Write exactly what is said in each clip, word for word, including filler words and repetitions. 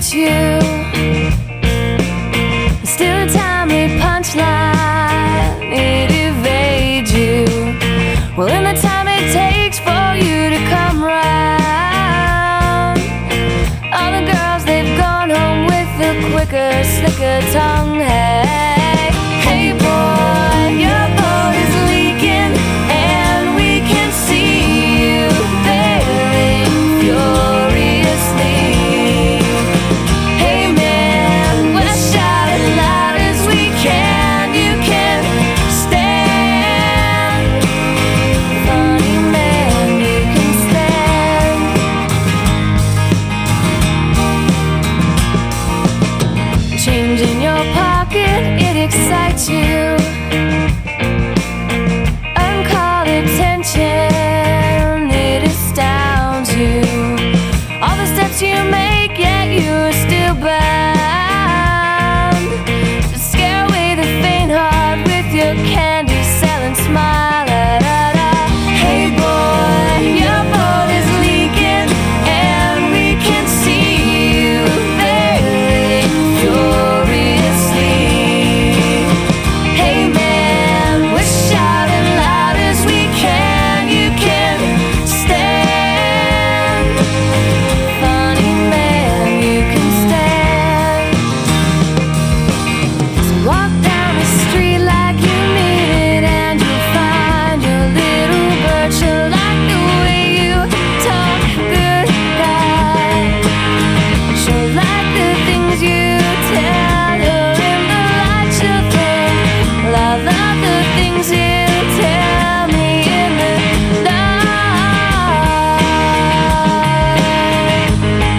excite you. Still a timely punchline, it evades you. Well, in the time it takes for you to come round, all the girls, they've gone home with a quicker, slicker tongue. Hey, hey boy, your boat is leaking, and we can see you bailing furiously. Hey man, we're shouting loud as we can. You can stand, funny man, you can stand. Change in your pocket, it excites you. Uncalled attention, it astounds you. All the steps you make, yet you're still bound to scare away the faint heart with your candy selling smile. Da, da, da. Hey boy, your boat is leaking, and we can see you bailing furiously. Hey man, we're shouting loud as we can. You can stand, funny man, you can stand. So walk down the street like you mean it, and you'll find your little bird. She'll like the way you talk, good guy. She'll like the things you tell her in the light. She'll think, well, I love the things you tell me in the night.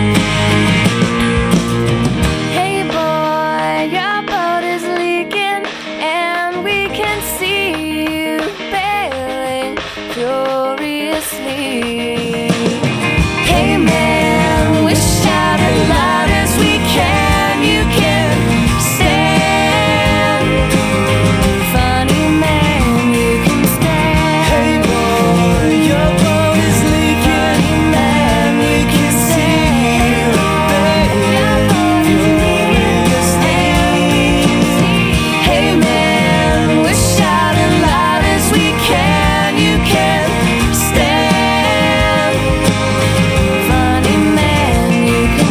Hey boy, your boat is leaking, and we can see you bailing furiously. Hey man, we're shouting loud as we can. You can stand, funny man, you can stand. Hey boy, your boat is leaking, and we can see you bailing furiously. Hey man, we're shouting loud as we can. You can stand, funny man, you can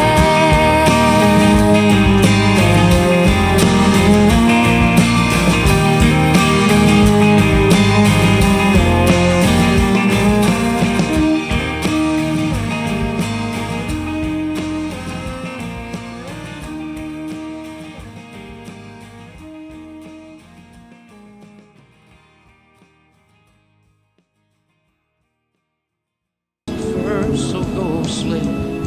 First so ghostly,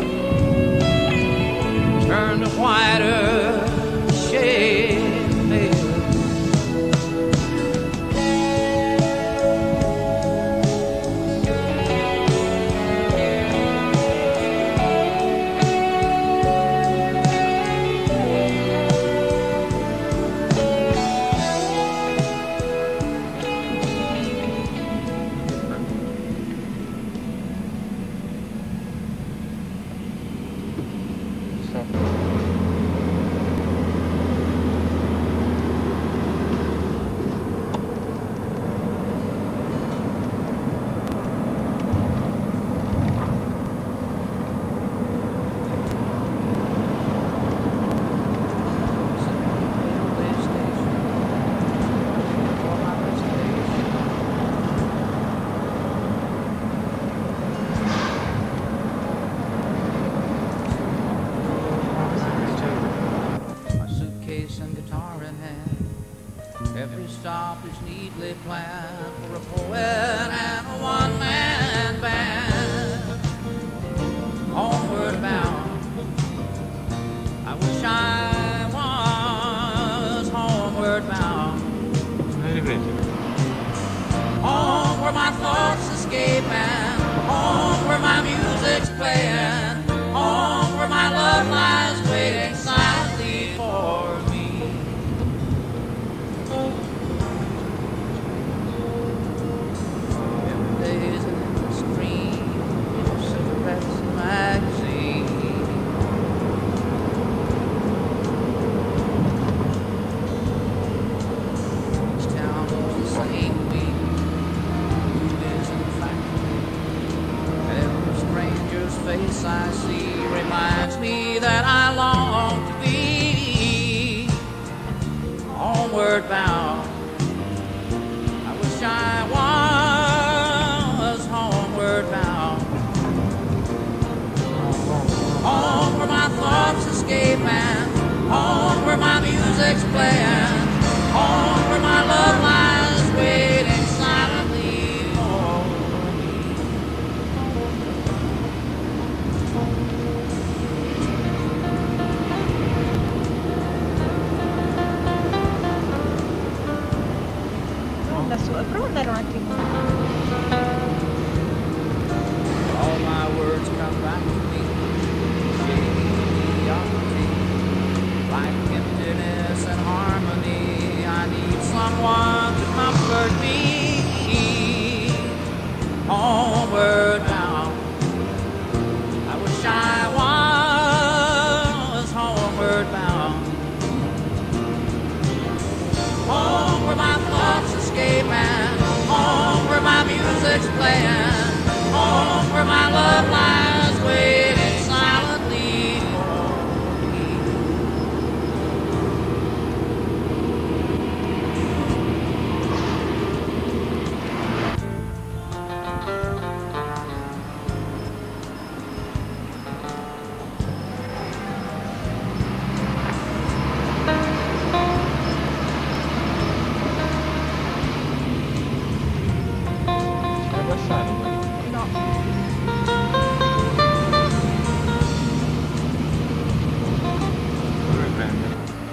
turn to whiter shade of pale. My suitcase and guitar in hand, every stop is neatly planned for a poet and a one-man band. Homeward bound, I wish I was homeward bound. Home where my thoughts escape and home where my music's playing. Home where my love lies waiting silently for me. Every day's an endless stream of cigarettes and magazines. homeward bound. I wish I was homeward bound. Home where my thoughts escape and home where my music's playing. Home where my love lies waiting silently for me. Da sola, prova ad andare un attimo. All my words come back to me, shading mediocrity, like emptiness and harmony. I need someone to comfort me. Homeward bound. I wish I was homeward bound. Home where my thoughts escape and home where my music's playing. Home where my love lies waiting silently for me. Vai abbassare, poi. No. Dove prendere?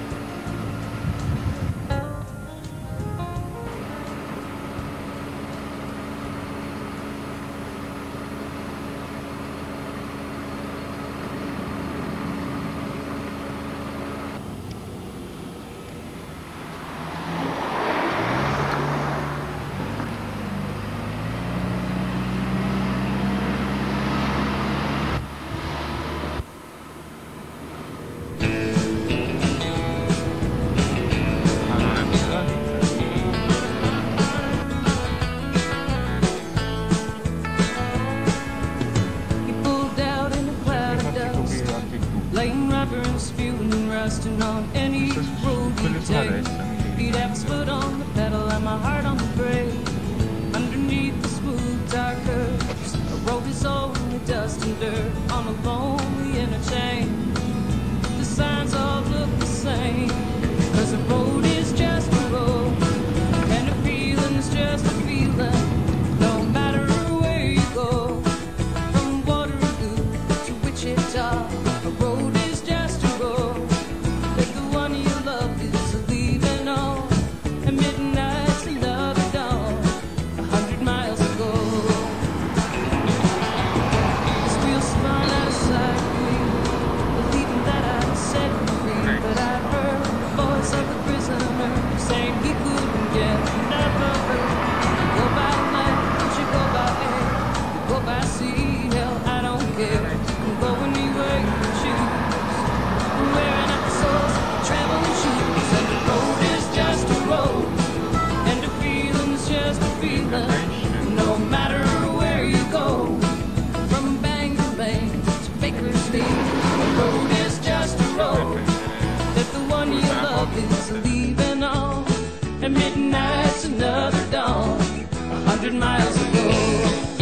Ah, non è quella lì. He pulled out in a cloud of Fatti dust, coprire anche tu. laying rubber and spewing and rusting on any road Quello he'd sulla take. destra, mi devi He'd have his foot on the pedal and my heart on the brake. Underneath the smooth dark curves, a road is only dust and dirt on a lonely interchange. The signs all look the same, 'cause a road is just a road, and a feeling is just a feeling, no matter where you go. From Waterloo to Wichita, a road is just a road. If the one you love is leaving on, and midnight's another dawn, a hundred miles ago. This wheel spun out of sight of me, believing that I'd set him free. But I heard the voice of the prisoner saying he couldn't get enough of her. You go by land, you go by air, you go by sea, hell, I don't care. You go anywhere you choose. Wearing up the soles of your traveling shoes, and the road is just a road, and the feeling's just a feeling, no matter where you go. From Bangor Lane to Bakersfield, the road is just a road. If the one you love is leaving on, and midnight's another dawn, a hundred miles ago.